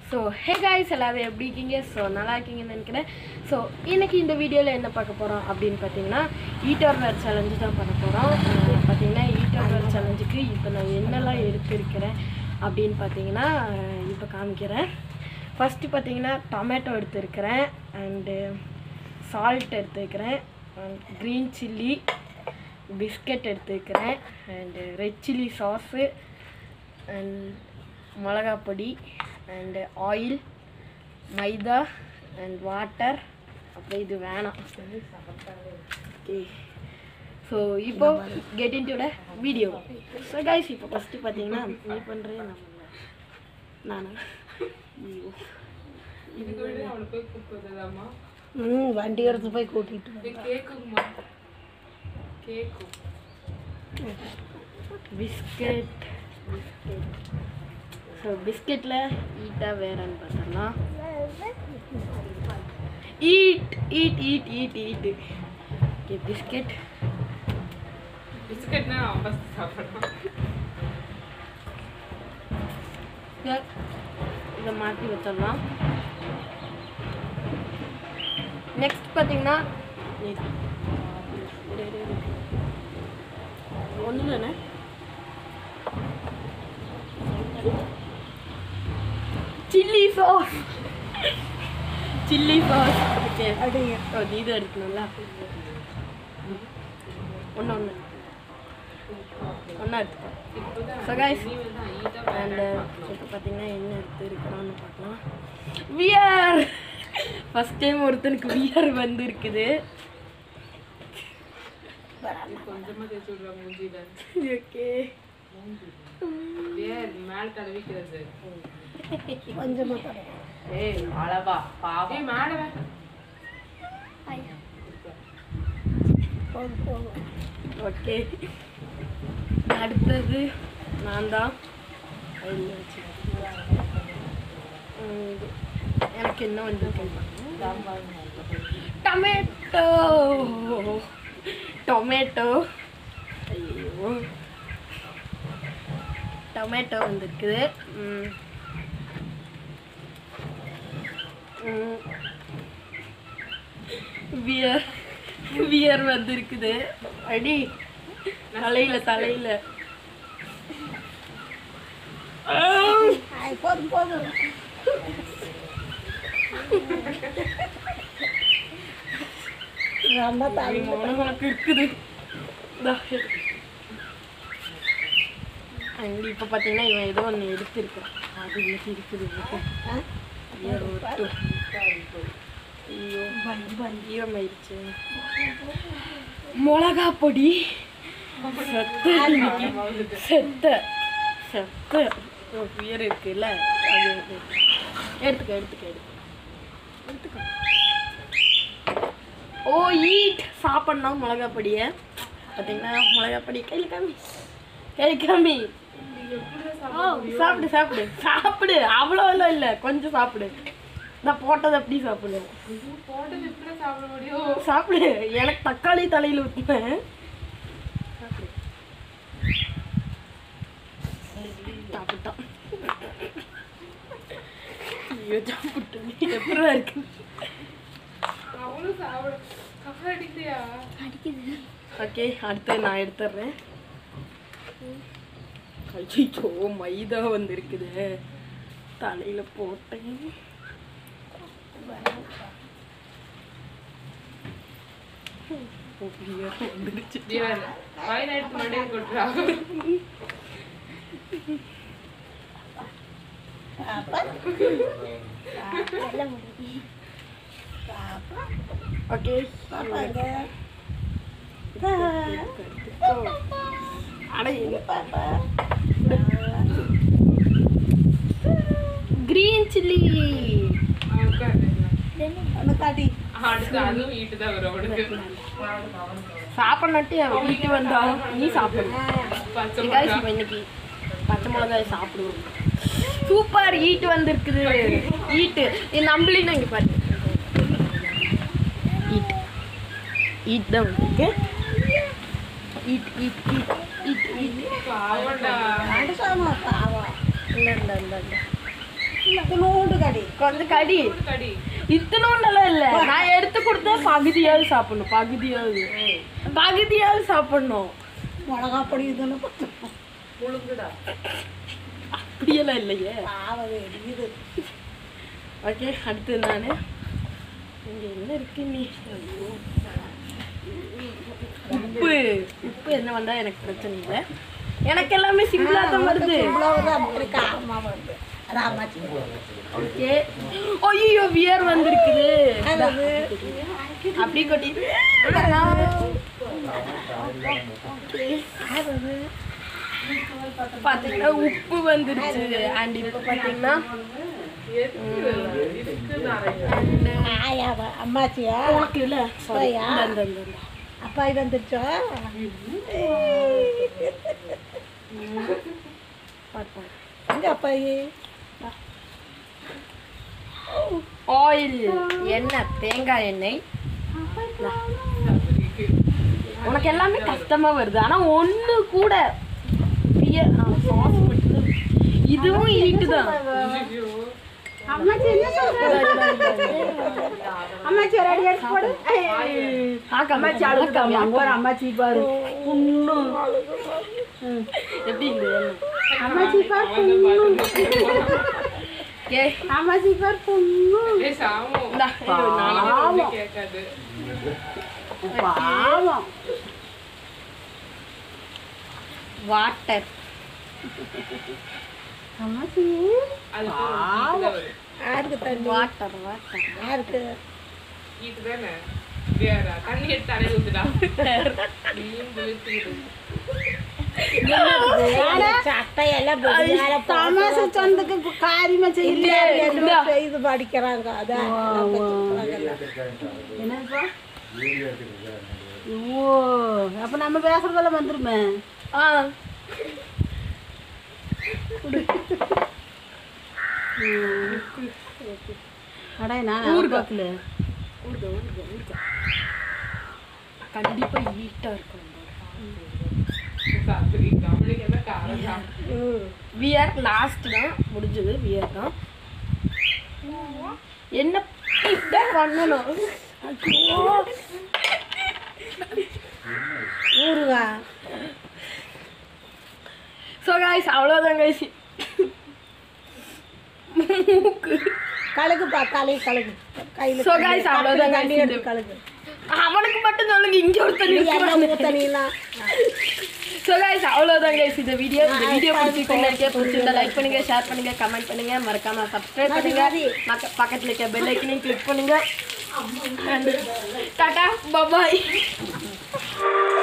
So hey guys, எல்லாரும் எப்படி இருக்கீங்க? So நல்லா இருக்கீங்கன்னு நினைக்கிறேன். So இன்னைக்கு இந்த வீடியோல என்ன பார்க்க போறோம் அப்படினு பாத்தீங்கன்னா ஈட்டர் சேலஞ்ச் தான் பண்ண போறோம். பாத்தீங்கன்னா ஈட்டர் சேலஞ்சுக்கு இப்போ நான் என்னெல்லாம் எடுத்துர்க்கறேன் அப்படினு பாத்தீங்கன்னா இப்போ காமிக்கிறேன். ஃபர்ஸ்ட் பாத்தீங்கன்னா டொமேட்டோ எடுத்துர்க்கறேன் and salt எடுத்துர்க்கறேன் and green chilli பிஸ்கட் எடுத்துர்க்கறேன் and red chilli sauce and மிளகா பொடி and oil, maida and water. அப்படியே இது வேணாம். Okay. So இப்போ get into the video. So guys, இப்போ first பாத்தீங்கன்னா நீ பண்றேன் நானா ஐயோ இதுக்கு விட அவளை போய் கூப்பிடுறதாமா வண்டி எடுத்து போய் கூட்டிட்டு வந்தா கேக்குமா கேக்கு பிஸ்கட் ஸோ பிஸ்கெட்ல ஈட்டா வேறன்னு பார்த்தோம்னா eat eat eat eat eat okay biscuit பிஸ்கட்னா நான் ஃபர்ஸ்ட் சாப்பிடணும் இதை மாற்றி வச்சிடலாம். நெக்ஸ்ட் பார்த்தீங்கன்னா ஒன்று தானே chilli sauce chilli sauce okay இது எடுக்கணும்ல ஒன்று ஒன்றா எடுத்துக்கோ. ஸோ கைஸ் அண்ட் இப்போ பார்த்தீங்கன்னா என்ன எடுத்துருக்கிறோன்னு பார்க்கலாம். வியர் ஃபஸ்ட் டைம் ஒருத்தனுக்கு வியர் வந்து இருக்குது. கொஞ்சமா தேய்ச்சி விடுறா மூஞ்சில ஓகே மேல தடவிக்கிறது கொஞ்சமா ஏய் அளவா பாவம் மேல ஓகே அடுத்தது நான் தான் எனக்கு என்ன வந்து டொமேட்டோ டொமேட்டோ ஐயோ டொமேட்டோ வந்துருக்குது. வியர் வியர் வந்துருக்குது. அடி தலையில தலையில போதும் போதும் உனக்கு இருக்குது. இப்போ பார்த்தீங்கன்னா இவன் ஏதோ ஒன்று எடுத்துருக்கான். அது இன்னைக்கு இருக்குது. ஐயோ ஈரமாயிடுச்சு. மிளகா பொடி செத்த செத்த செத்த உயர் இருக்குல்ல அது எடுத்துக்க எடுத்துக்க எடுத்துக்க. ஓ ஈட் சாப்பிட்ணும் மிளகா பொடியை. பார்த்தீங்கன்னா மிளகா பொடி கையில் காமி கையில் காமி. ஓ சாப்பிடு சாப்பிடு சாப்பிடு அவ்வளோலாம் இல்லை கொஞ்சம் சாப்பிடு. நான் போட்டதை எப்படி சாப்பிடு போட்டது எப்படி சாப்பிட முடியும் சாப்பிடு. எனக்கு தக்காளி தலையில் ஊற்றுவேன். சாப்பிட்டான் ஐயோ சாப்பிட்டேன் எப்படா இருக்கு அவளும் சாப்பிட கஃபர் அடிக்கிறியா ஓகே அடுத்து நான் எடுத்துடுறேன். ஐயோ மைதா வந்து இருக்குது தலையில போட்டேன். வந்துருச்சு வாயில எடுத்து மண்டையை கொட்டுறா ஓகே கிரீன் சில்லி சாப்பிடட்டு வீட்டு வந்தா நீ சாப்பிடு. இன்னைக்கு பச்சை மிளகாய் சாப்பிடுவோம். சூப்பர் ஈட்டு வந்திருக்குது. ஈட்டு நம்மளின்னு இங்கே பாரு ஈட் ஈட் தான் வந்துருக்கு. Eat eat eat eat eat பாவண்டா பாவம் இல்லை இல்லை இல்லை இல்லை இத்தனோண்டு கடி கொஞ்சம் கடி கடி இத்தனோண்டெல்லாம் இல்லை நான் எடுத்து கொடுத்தா பகுதியாவது சாப்பிடணும் பகுதியாவது சாப்பிடணும் மிளகா பொடி இதுன்னு முழுங்குடா. அப்படியெல்லாம் இல்லையே பாவம் எரியுது. ஓகே அடுத்து நான் இங்கே என்ன இருக்கு நீ உப்பு என்ன வந்தால் எனக்கு பிரச்சனை இல்லை எனக்கு எல்லாமே சிம்பிளாக தான் வருது இவ்வளவுதான் அப்படி காரமாக வருது. அது அம்மாச்சி ஓகே ஐயோ வியர் வந்திருக்குது அது அப்படி கொட்டி பார்த்தீங்கன்னா உப்பு வந்துருச்சு அண்ட் இப்போ பார்த்தீங்கன்னா ஆயாவா அம்மாச்சியா உனக்கு இல்லை அப்பாயா? அப்பா இது வந்துருச்சோ எங்க அப்பாயி ஆயில் எண்ணெய் தேங்காய் எண்ணெய் உனக்கு எல்லாமே கஷ்டமா வருது ஆனா ஒண்ணு கூட சாஸ் மட்டும் இதுவும் ஈட்டு தான் அம்மாச்சி என்ன அம்மாச்சி ஒரு அடி எடுத்து போடு. அம்மாச்சி அழுகுதாம். அங்க ஒரு அம்மாச்சி பாரு புண்ணு. எப்படி இந்த அம்மாச்சி பாரு புண்ணு. அம்மாச்சி பாரு புண்ணு. கேட்காது. பாவம். வாட்டர் அம்மாச்சி யாருக்கு தண்ணி வாட்டர் யாருக்கு இதுதானே வேற தண்ணி எடுத்து தலையில ஊத்துடா. நீயும் விழுத்துக்கிட்டு. சட்டையெல்லாம் தமாசு சொந்தக்கு காரியமா செய்து படிக்கிறாங்க. அதான் என்னப்பா ஓ அப்ப நம்ம பேசுறதெல்லாம் வந்துருமே. கண்டிப்பா ஈட்டா இருக்கும். வியர் லாஸ்ட் தான் முடிஞ்சது. வியர் தான் என்ன பண்ணணும் ஊருவா. ஸோ கைஸ் அவ்வளோதான் கைஸ். கழுகுப்பா கழுகு கழுகு கையில். ஸோ கைஸ் அவ்வளோதான் தண்ணி எடுத்து கழுகு. அவனுக்கு மட்டும் சொல்லுங்க இங்கே ஒரு தண்ணி தண்ணிலாம். ஸோ கைஸ் அவ்வளோதான் கைஸ் இந்த வீடியோ பிடிச்சிருந்தா லைக் பண்ணுங்க, ஷேர் பண்ணுங்க, கமெண்ட் பண்ணுங்க, மறக்காம சப்ஸ்கிரைப் பண்ணுங்க, பக்கத்தில் இருக்க பெல் ஐக்கனையும் கிளிக் பண்ணுங்க. டாடா பாய்.